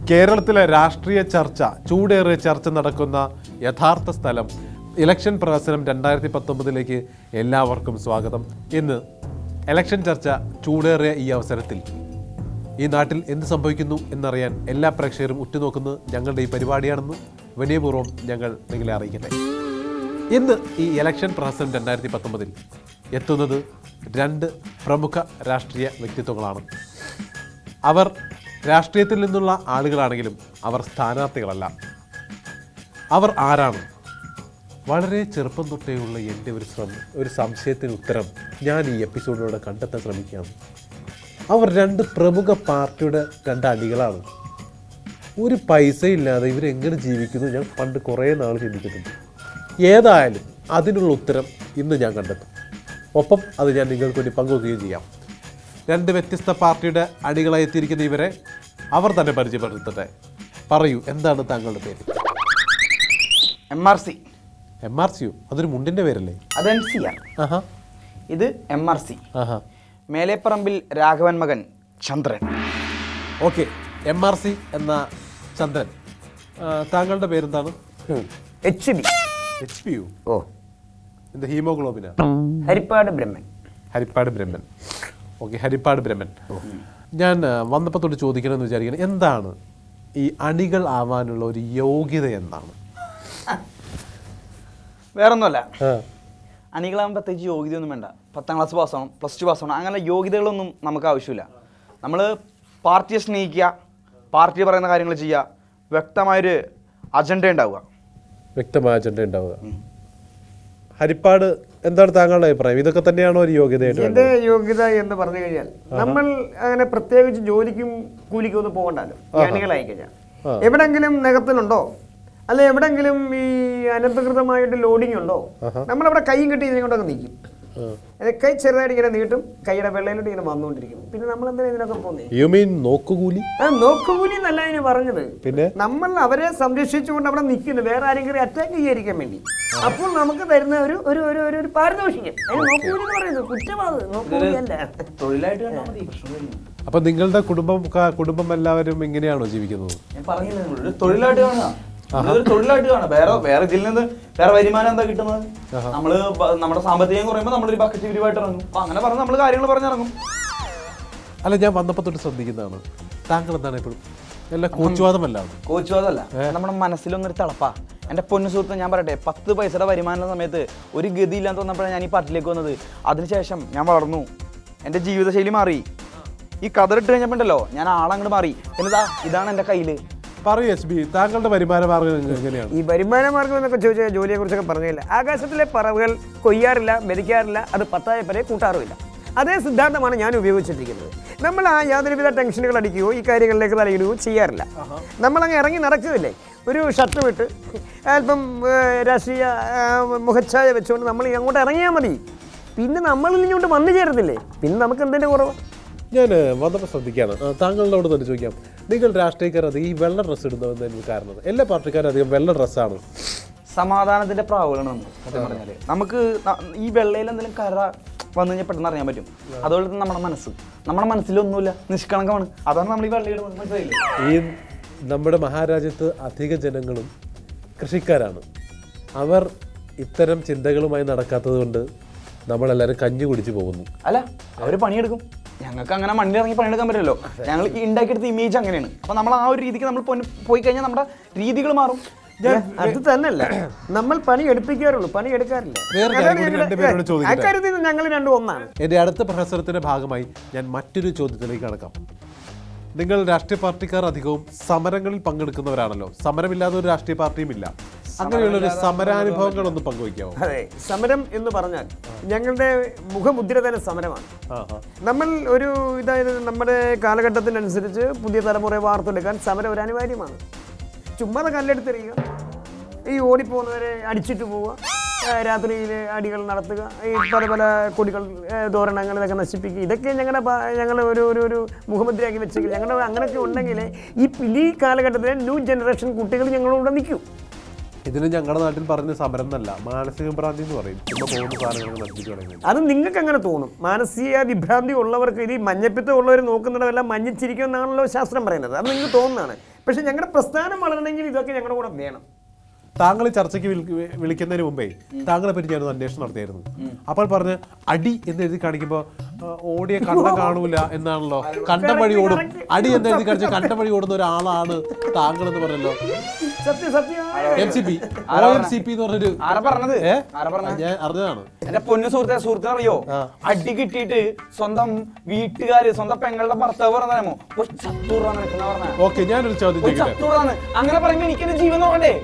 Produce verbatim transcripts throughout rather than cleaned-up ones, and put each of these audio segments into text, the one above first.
കേരളത്തിലെ രാഷ്ട്രീയ ചർച്ച ചൂടേറിയ ചർച്ച നടക്കുന്ന യഥാർത്ഥ സ്ഥലം ഇലക്ഷൻ പ്രഹസനം രണ്ടായിരത്തി പത്തൊമ്പതിലേക്ക് എല്ലാവർക്കും സ്വാഗതം. ഇന്ന് ഇലക്ഷൻ ചർച്ച ചൂടേറിയ ഈ അവസരത്തിൽ ഈ നാട്ടിൽ എന്ത് സംഭവിക്കുന്നു എന്നറിയാൻ എല്ലാ പ്രേക്ഷകരും ഉറ്റുനോക്കുന്നത് ഞങ്ങളുടെ ഈ പരിപാടിയാണെന്ന് വിനയപൂർവ്വം ഞങ്ങൾ നിങ്ങളെ അറിയിക്കട്ടെ. ഇന്ന് ഈ ഇലക്ഷൻ പ്രഹസനം രണ്ടായിരത്തി പത്തൊമ്പതിൽ എത്തുന്നത് രണ്ട് പ്രമുഖ രാഷ്ട്രീയ വ്യക്തിത്വങ്ങളാണ്. അവർ രാഷ്ട്രീയത്തിൽ നിന്നുള്ള ആളുകളാണെങ്കിലും അവർ സ്ഥാനാർത്ഥികളല്ല. അവർ ആരാണ്? വളരെ ചെറുപ്പം തൊട്ടേയുള്ള എൻ്റെ ഒരു ശ്രമം ഒരു സംശയത്തിന് ഉത്തരം ഞാൻ ഈ എപ്പിസോഡിലൂടെ കണ്ടെത്താൻ ശ്രമിക്കുകയാണ്. അവർ രണ്ട് പ്രമുഖ പാർട്ടിയുടെ രണ്ട് അണികളാണ്. ഒരു പൈസ ഇല്ലാതെ ഇവരെങ്ങനെ ജീവിക്കുന്നു ഞാൻ പണ്ട് കുറേ നാൾ ചിന്തിക്കുന്നുണ്ട്. ഏതായാലും അതിനുള്ള ഉത്തരം ഇന്ന് ഞാൻ കണ്ടെത്തും. ഒപ്പം അത് ഞാൻ നിങ്ങൾക്ക് വേണ്ടി പങ്കുവയ്ക്കുകയും ചെയ്യാം. രണ്ട് വ്യത്യസ്ത പാർട്ടിയുടെ അണികളായി എത്തിയിരിക്കുന്ന ഇവരെ അവർ തന്നെ പരിചയപ്പെടുത്തട്ടെ. പറയൂ, എന്താണ് താങ്കളുടെ പേര്? M R C. M R സിയോ? അതൊരു മുണ്ടിൻ്റെ പേരല്ലേ? അത് എം സി ആണ്. ആഹാ. ഇത് എം ആർ സി. ആഹാ. മേലേപ്പറമ്പിൽ രാഘവൻ മകൻ Chandran. Okay, M R C എന്ന ചന്ദ്രൻ. താങ്കളുടെ പേരെന്താണ്? H B. H P U? ഓ, എന്താ ഹീമോഗ്ലോബിനാ? ഹരിപ്പാട് ബ്രഹ്മൻ. ഹരിപ്പാട് ബ്രഹ്മൻ. ഓക്കെ, ഹരിപ്പാട് ബ്രഹ്മൻ. ഞാൻ വന്നപ്പോൾ തൊട്ട് ചോദിക്കണമെന്ന് വിചാരിക്കണം, എന്താണ് ഈ അണികൾ ആവാനുള്ള ഒരു യോഗ്യത? എന്താണ്? വേറൊന്നുമല്ല, അണികളാകുമ്പോൾ പ്രത്യേകിച്ച് യോഗ്യതയൊന്നും വേണ്ട. പത്താം ക്ലാസ് പാസ്സാവണം, പ്ലസ് ടു പാസ്സാവണം, അങ്ങനെ യോഗ്യതകളൊന്നും നമുക്ക് ആവശ്യമില്ല. നമ്മൾ പാർട്ടിയെ സ്നേഹിക്കുക, പാർട്ടി പറയുന്ന കാര്യങ്ങൾ ചെയ്യുക, വ്യക്തമായൊരു അജണ്ട ഉണ്ടാവുക. വ്യക്തമായ അജണ്ട ഉണ്ടാവുക. ഹരിപ്പാട്, എന്താണ് താങ്കളുടെ അഭിപ്രായം? ഇതൊക്കെ തന്നെയാണോ ഒരു യോഗ്യതയായിട്ട്? എൻ്റെ യോഗ്യത എന്ന് പറഞ്ഞു കഴിഞ്ഞാൽ നമ്മൾ അങ്ങനെ പ്രത്യേകിച്ച് ജോലിക്കും കൂലിക്കും ഒന്നും പോകണ്ടല്ലോ. അണികളായി കഴിഞ്ഞാൽ എവിടെങ്കിലും നികത്തലുണ്ടോ, അല്ലെ എവിടെങ്കിലും ഈ അനധികൃതമായിട്ട് ലോഡിങ് ഉണ്ടോ, നമ്മളവിടെ കൈയും കെട്ടി ഇതിനെ കൊണ്ടൊക്കെ നിൽക്കും. കൈ ചെറുതായിട്ട് ഇങ്ങനെ നീട്ടും, കൈയുടെ വെള്ളയിലോട്ട് ഇങ്ങനെ വന്നുകൊണ്ടിരിക്കും. പിന്നെ നമ്മൾ എന്താ ഇതിനൊക്കെ പോകുന്നത്? യു മീൻ നോക്കുകൂലി? ആ, നോക്കുകൂലി എന്നല്ല ഇതിന് പറഞ്ഞത്. പിന്നെ നമ്മൾ അവരെ സംരക്ഷിച്ചുകൊണ്ട് അവിടെ നിൽക്കുന്നു, വേറെ ആരെങ്കിലും അറ്റാക്ക് ചെയ്യാതിരിക്കാൻ വേണ്ടി. അപ്പോൾ നമുക്ക് തരുന്ന ഒരു ഒരു ഒരു ഒരു പാരിതോഷികം. അതിന് നോക്കുകൂലി എന്ന് പറയുന്നത് കുറ്റമാണ്, നോക്കുകൂലി അല്ല. തൊഴിലായിട്ട് അപ്പൊ നിങ്ങളുടെ കുടുംബം കുടുംബം എല്ലാവരും ഇങ്ങനെയാണോ ജീവിക്കുന്നത്? ഞാൻ പറഞ്ഞില്ല, തൊഴിലായിട്ട് കാണാം. തൊഴിലായിട്ട് കാണാം. വേറെ വേറെ ഇതിൽ നിന്ന് വേറെ വരുമാനം എന്താ കിട്ടുന്നത്? നമ്മള് നമ്മുടെ സാമ്പത്തികം കുറയുമ്പോൾ നമ്മളൊരു ബക്കറ്റ് പിരിവായിട്ട് ഇറങ്ങും. അപ്പൊ അങ്ങനെ പറഞ്ഞ് നമ്മൾ കാര്യങ്ങൾ പറഞ്ഞിറങ്ങും. അല്ല, ഞാൻ വന്നപ്പോ തൊട്ട് ശ്രദ്ധിക്കുന്നതാണ്, താങ്കൾ എന്താണ് എപ്പോഴും എല്ലാ കോച്ചുവാദമല്ല? കോച്ചുവാദമല്ല, നമ്മുടെ മനസ്സിലൊന്നൊരു തിളപ്പാ. എൻ്റെ പൊന്നു സുഹൃത്ത്, ഞാൻ പറയട്ടെ, പത്ത് പൈസയുടെ വരുമാന സമയത്ത് ഒരു ഗതിയില്ലാന്ന് തോന്നപ്പോഴാണ് ഞാൻ ഈ പാർട്ടിയിലേക്ക് വന്നത്. അതിനുശേഷം ഞാൻ വളർന്നു, എൻ്റെ ജീവിതശൈലി മാറി. ഈ കതറിട്ട് കഴിഞ്ഞപ്പോണ്ടല്ലോ ഞാൻ ആളങ്ങോട്ട് മാറി. എന്നിതാ ഇതാണ് എൻ്റെ കയ്യില്. പറയൂ എസ് ബി, താങ്കളുടെ വരുമാന മാർഗം എങ്ങനെയാണ്? ഈ വരുമാന മാർഗം എന്നൊക്കെ ചോദിച്ചാൽ ജോലിയെ കുറിച്ചൊക്കെ പറഞ്ഞില്ല. ആകാശത്തിലെ പറവുകൾ കൊയ്യാറില്ല, മെതിക്കാറില്ല, അത് പത്തായപ്പരെ കൂട്ടാറുമില്ല. അതേ സിദ്ധാന്തമാണ് ഞാൻ ഉപയോഗിച്ചിരിക്കുന്നത്. നമ്മൾ ആ യാതൊരുവിധ ടെൻഷനുകൾ അടിക്കുകയോ ഈ കാര്യങ്ങളിലേക്ക് തലയിടുകയോ ചെയ്യാറില്ല. നമ്മളങ്ങ് ഇറങ്ങി നടക്കുകയില്ലേ, ഒരു ഷർട്ട് വിട്ട് അല്പം രാഷ്ട്രീയ മുഖച്ഛായ വെച്ചുകൊണ്ട് നമ്മൾ അങ്ങോട്ട് ഇറങ്ങിയാൽ മതി. പിന്നെ നമ്മളിൽ ഇങ്ങോട്ട് വന്നു ചേരത്തില്ലേ, പിന്നെ നമുക്ക് എന്തിൻ്റെ കുറവ്? ഞാൻ വന്നപ്പോൾ ശ്രദ്ധിക്കുകയാണ്. താങ്കളോട് തന്നെ ചോദിക്കാം, നിങ്ങൾ രാഷ്ട്രീയക്കാർ അധികം ഈ വെള്ള ഡ്രസ്സ് ഇടുന്നതിന് കാരണം? എല്ലാ പാർട്ടിക്കാരും അധികം വെള്ള ഡ്രസ്സാണ്. സമാധാനത്തിന്റെ പ്രാവുകളാണ് നമ്മൾ സത്യം പറഞ്ഞാല്. നമുക്ക് ഈ വെള്ളയിൽ എന്തെങ്കിലും കര വന്നു കഴിഞ്ഞാൽ പെട്ടെന്ന് അറിയാൻ പറ്റും. അതുപോലെ തന്നെ നമ്മുടെ മനസ്സ്, നമ്മുടെ മനസ്സിലൊന്നുമില്ല, നിഷ്കളങ്കമാണ്. അതാണ് നമ്മൾ ഈ വെള്ളയിടുന്നത്. മനസ്സിലായില്ലേ? ഈ നമ്മുടെ മഹാരാജ്യത്ത് അധിക ജനങ്ങളും കൃഷിക്കാരാണ്. അവർ ഇത്തരം ചിന്തകളുമായി നടക്കാത്തത് കൊണ്ട് നമ്മളെല്ലാവരും കഞ്ഞി കുടിച്ചു പോകുന്നു. അല്ല, അവർ പണിയെടുക്കും. ഞങ്ങൾക്ക് അങ്ങനെ മണ്ണിൽ ഇറങ്ങി പണിയെടുക്കാൻ പറ്റില്ലല്ലോ. ഞങ്ങൾ ഈ ഉണ്ടാക്കിയെടുത്ത ഇമേജ് അങ്ങനെയാണ്. അപ്പം നമ്മൾ ആ ഒരു രീതിക്ക് നമ്മൾ പോയി കഴിഞ്ഞാൽ നമ്മുടെ രീതികൾ മാറും. അത് തന്നെയല്ല, നമ്മൾ പണി എടുപ്പിക്കാറുള്ളൂ, പണി എടുക്കാറില്ല. അക്കാര്യത്തിൽ ഞങ്ങൾ രണ്ടും ഒന്നാണ്. എൻ്റെ അടുത്ത പ്രഹസനത്തിന്റെ ഭാഗമായി ഞാൻ മറ്റൊരു ചോദ്യത്തിലേക്ക് കടക്കാം. നിങ്ങൾ രാഷ്ട്രീയ പാർട്ടിക്കാർ അധികവും സമരങ്ങളിൽ പങ്കെടുക്കുന്നവരാണല്ലോ. സമരമില്ലാതെ ഒരു രാഷ്ട്രീയ പാർട്ടിയും ഇല്ല. അങ്ങനെയുള്ളൊരു സമരാനുഭവങ്ങളൊന്ന് പങ്കുവയ്ക്കാമോ? അതെ, സമരം എന്ന് പറഞ്ഞാൽ ഞങ്ങളുടെ മുഖമുദ്ര തന്നെ സമരമാണ്. നമ്മൾ ഒരു ഇതായത് നമ്മുടെ കാലഘട്ടത്തിനനുസരിച്ച് പുതിയ തലമുറയെ വാർത്തെടുക്കാൻ സമരം ഒരു അനിവാര്യമാണ്. ചുമ്മാതെ കല്ലെടുത്തെറിയുക, ഈ ഓടിപ്പോകുന്നവരെ അടിച്ചിട്ട് പോവുക, രാത്രിയിൽ അടികൾ നടത്തുക, ഈ പല പല കൊടികൾ തോരണങ്ങൾ ഇതൊക്കെ നശിപ്പിക്കുക, ഇതൊക്കെ ഞങ്ങളുടെ ഞങ്ങൾ ഒരു ഒരു ഒരു മുഖമുദ്രയാക്കി വെച്ചെങ്കിൽ ഞങ്ങളുടെ അങ്ങനെയൊക്കെ ഉണ്ടെങ്കിൽ ഈ ഈ കാലഘട്ടത്തിലെ ന്യൂ ജനറേഷൻ കുട്ടികൾ ഞങ്ങളോട് നിൽക്കും. ഇതിന് ഞങ്ങളുടെ നാട്ടിൽ പറഞ്ഞ സമരം എന്നല്ല, മാനസിക വിഭ്രാന്തി എന്ന് പറയും. ചുമ്മാ പോകുന്ന സാധനങ്ങൾ നശിപ്പിച്ചു തുടങ്ങി. അത് നിങ്ങൾക്ക് അങ്ങനെ തോന്നും. മാനസിക വിഭ്രാന്തി ഉള്ളവർക്ക്, ഇത് മഞ്ഞപ്പിത്തം ഉള്ളവർ നോക്കുന്നിടമെല്ലാം മഞ്ഞിച്ചിരിക്കുമെന്നാണല്ലോ ശാസ്ത്രം പറയുന്നത്. അത് നിങ്ങൾക്ക് തോന്നുന്നതാണ്. പക്ഷെ ഞങ്ങളുടെ പ്രസ്ഥാനം വളരണമെങ്കിൽ ഇതൊക്കെ ഞങ്ങളുടെ കൂടെ വേണം. താങ്കൾ ചർച്ചയ്ക്ക് വിളിക്കുന്നതിന് മുമ്പേ താങ്കളെ പറ്റി ഞാനൊന്ന് അന്വേഷണം നടത്തിയായിരുന്നു. അപ്പോൾ പറഞ്ഞ് അടി എന്ന് എഴുതി കാണിക്കുമ്പോൾ ഓടിയ കണ്ടം കാണൂല എന്നാണല്ലോ. കണ്ടം വഴി ഓടും, അടി എന്ന് എഴുതി കാണിച്ച കണ്ടം വഴി ഓടുന്ന ഒരാളാണ് താങ്കൾ എന്ന് പറഞ്ഞല്ലോ. എം സി പി ഒ എം സി പി എന്ന് പറഞ്ഞൊരു ഞാൻ അറിഞ്ഞതാണ്. എന്റെ പൊന്നു സുഹൃത്തെ സുഹൃത്തിന് അറിയോ, അടി കിട്ടിയിട്ട് സ്വന്തം വീട്ടുകാര് സ്വന്തം പെങ്ങളുടെ ഭർത്താവ് പറഞ്ഞോ ചത്തൂറാന്ന് നിൽക്കുന്ന പറഞ്ഞ. ഓക്കെ, ഞാനൊരു ചോദ്യം ചോദിക്കട്ടെ? അങ്ങനെ പറയുമ്പോ എനിക്കെന്റെ ജീവൻ നോക്കണ്ടേ?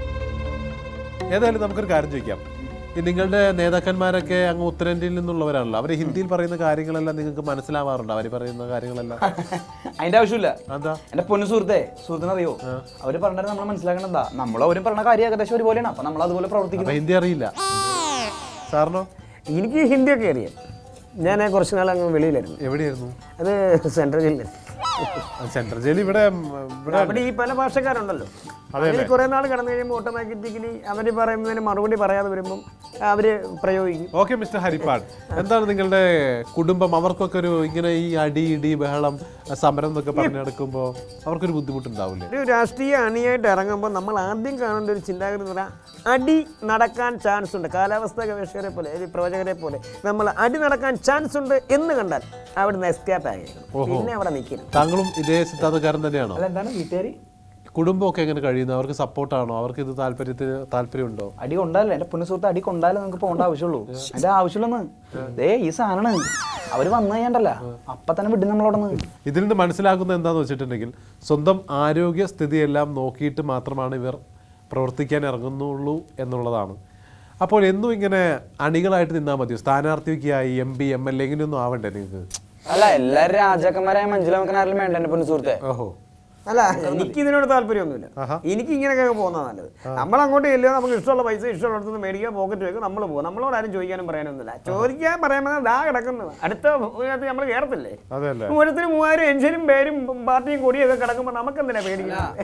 ഏതായാലും നമുക്കൊരു കാര്യം ചോദിക്കാം. ഈ നിങ്ങളുടെ നേതാക്കന്മാരൊക്കെ അങ്ങ് ഉത്തരേന്ത്യയിൽ നിന്നുള്ളവരാണല്ലോ. അവര് ഹിന്ദിയിൽ പറയുന്ന കാര്യങ്ങളെല്ലാം നിങ്ങൾക്ക് മനസ്സിലാവാറുണ്ടോ? അവര് പറയുന്ന കാര്യങ്ങളെല്ലാം അതിന്റെ ആവശ്യമില്ല. എന്താ എന്റെ പൊന്നു സുഹൃത്തെ സുഹൃത്തിനറിയോ, അവര് പറഞ്ഞാൽ നമ്മൾ മനസ്സിലാക്കണതാ. നമ്മൾ അവരും പറഞ്ഞ കാര്യം ഏകദേശം ഒരുപോലെയാണ്. അപ്പൊ നമ്മൾ അതുപോലെ പ്രവർത്തിക്കും. ഹിന്ദി അറിയില്ല സാറിനോ? എനിക്ക് ഹിന്ദിയൊക്കെ അറിയാം. ഞാൻ കുറച്ച് നാൾ അങ്ങ് വെളിയിലായിരുന്നു. എവിടെയായിരുന്നു? അത് സെൻട്രൽ ജയിലിൽ. സെൻട്രൽ ജയിൽ ഇവിടെ അവിടെ ഈ പല ഭാഷക്കാരുണ്ടല്ലോ. അതിൽ കുറെ നാൾ കടന്നു കഴിയുമ്പോൾ ഓട്ടോമാറ്റിക്കലി അവര് പറയുന്നതിന് മറുപടി പറയാതെ വരുമ്പം അവര് പ്രയോഗിക്കും. ഓക്കെ മിസ്റ്റർ ഹരിപ്പാട്, എന്താണ് നിങ്ങളുടെ കുടുംബം? അവർക്കൊക്കെ ഒരു ഇങ്ങനെ ഈ അടി ഇടി ബഹളം സമരം എന്നൊക്കെ പറഞ്ഞു നടക്കുമ്പോ അവർക്കൊരു ബുദ്ധിമുട്ടുണ്ടാവില്ലേ? ഒരു രാഷ്ട്രീയ അണിയായിട്ട് ഇറങ്ങുമ്പോൾ നമ്മൾ ആദ്യം കാണേണ്ട ഒരു ചിന്താഗതി എന്ന് പറഞ്ഞാൽ അടി നടക്കാൻ ചാൻസ് ഉണ്ട്. കാലാവസ്ഥാ ഗവേഷകരെ പോലെ പ്രവചകരെ പോലെ നമ്മൾ അടി നടക്കാൻ ചാൻസ് ഉണ്ട് എന്ന് കണ്ടാൽ അവിടുന്ന് എസ്കേപ്പ് ആയിരിക്കും. പിന്നെ അവിടെ നിൽക്കും. താങ്കളും ഇതേ സിദ്ധാന്തക്കാരൻ തന്നെയാണോ? എന്താണ് വീട്ടുകാരി കുടുംബമൊക്കെ എങ്ങനെ കഴിയുന്നു? അവർക്ക് സപ്പോർട്ടാണോ? അവർക്ക് ഇത് താല്പര്യത്തിന് താല്പര്യമുണ്ടോ? അടി കൊണ്ടാലേ എന്റെ പൊന്നു സുഹൃത്ത്, അടി കൊണ്ടാലേ നമുക്ക് പോകേണ്ട ആവശ്യമുള്ളൂ. എന്റെ ആവശ്യമുള്ളന്ന് ദേ ഈ സാധനമാണ്. അവര് വന്നു കഴിഞ്ഞാണ്ടല്ല അപ്പൊ തന്നെ വിടും നമ്മളോടന്ന്. ഇതിൽ നിന്ന് മനസ്സിലാക്കുന്നത് എന്താന്ന് വെച്ചിട്ടുണ്ടെങ്കിൽ സ്വന്തം ആരോഗ്യ സ്ഥിതിയെല്ലാം നോക്കിയിട്ട് മാത്രമാണ് ഇവർ പ്രവർത്തിക്കാൻ ഇറങ്ങുന്നുള്ളൂ എന്നുള്ളതാണ്. അപ്പോൾ എന്നും ഇങ്ങനെ അണികളായിട്ട് നിന്നാൽ മതിയോ? സ്ഥാനാർത്ഥിക്കായി M P M L A ഇങ്ങനെയൊന്നും ആവണ്ടേ നിങ്ങൾക്ക്? അല്ല, എല്ലാവരും രാജാക്കന്മാരായ മഞ്ജുല നമുക്കാരും വേണ്ട എന്റെ പൊന്നു സുഹൃത്തെ. ഓഹോ, അല്ല, എനിക്ക് ഇതിനോട് താല്പര്യമൊന്നുമില്ല. എനിക്ക് ഇങ്ങനെയൊക്കെ പോകുന്നത് നല്ലത്. നമ്മൾ അങ്ങോട്ട് ചെല്ലുക, നമുക്ക് ഇഷ്ടമുള്ള പൈസ ഇഷ്ടമുള്ളടത്ത് മേടിക്കുക, പോക്കറ്റ് വെക്കുക, നമ്മൾ പോകും. നമ്മളോട് ആരും ചോദിക്കാനും പറയാനൊന്നുമില്ല. ചോദിക്കാൻ പറയാൻ ദാ കിടക്കുന്നത് അടുത്ത നമ്മൾ കയറത്തില്ലേ? ഓരോരുത്തരും മൂവായിരം എൻജിനും പേരും പാർട്ടിയും കൊടിയൊക്കെ കിടക്കുമ്പോൾ നമുക്ക് എന്തിനാ പേടിക്കുന്നത്?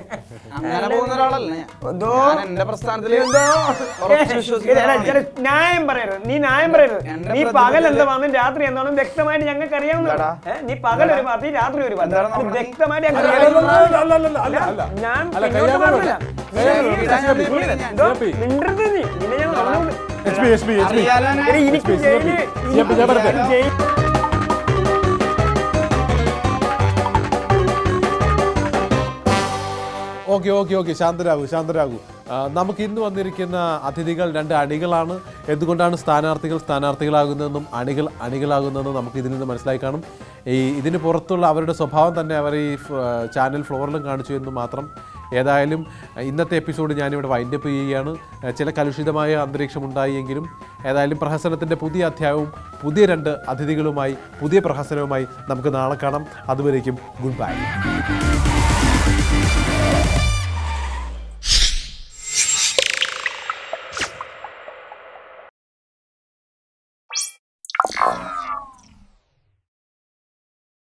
ന്യായം പറയരുത്, നീ ന്യായം പറയരുത്. നീ പകൽ എന്താണെന്നും രാത്രി എന്താണെന്നും വ്യക്തമായിട്ട് ഞങ്ങൾക്ക് അറിയാവുന്നതാ. നീ പകൽ ഒരു പാർട്ടി, രാത്രി ഒരു പാർട്ടി, വ്യക്തമായിട്ട് ഞങ്ങൾക്ക് ഞാൻ ഓക്കെ ഓക്കെ ഓക്കെ ശാന്തരാകൂ ശാന്തരാകൂ നമുക്ക് ഇന്ന് വന്നിരിക്കുന്ന അതിഥികൾ രണ്ട് അണികളാണ്. എന്തുകൊണ്ടാണ് സ്ഥാനാർത്ഥികൾ സ്ഥാനാർത്ഥികളാകുന്നതെന്നും അണികൾ അണികളാകുന്നതെന്നും നമുക്ക് ഇതിൽ നിന്ന് മനസ്സിലായി കാണും. ഈ ഇതിന് പുറത്തുള്ള അവരുടെ സ്വഭാവം തന്നെ അവർ ഈ ചാനൽ ഫ്ലോറിലും കാണിച്ചു എന്ന് മാത്രം. ഏതായാലും ഇന്നത്തെ എപ്പിസോഡ് ഞാനിവിടെ വൈൻഡപ്പ് ചെയ്യുകയാണ്. ചില കലുഷിതമായ അന്തരീക്ഷം ഉണ്ടായെങ്കിലും ഏതായാലും പ്രഹസനത്തിൻ്റെ പുതിയ അധ്യായവും പുതിയ രണ്ട് അതിഥികളുമായി പുതിയ പ്രഹസനവുമായി നമുക്ക് നാളെ കാണാം. അതുവരേക്കും ഗുഡ് ബൈ.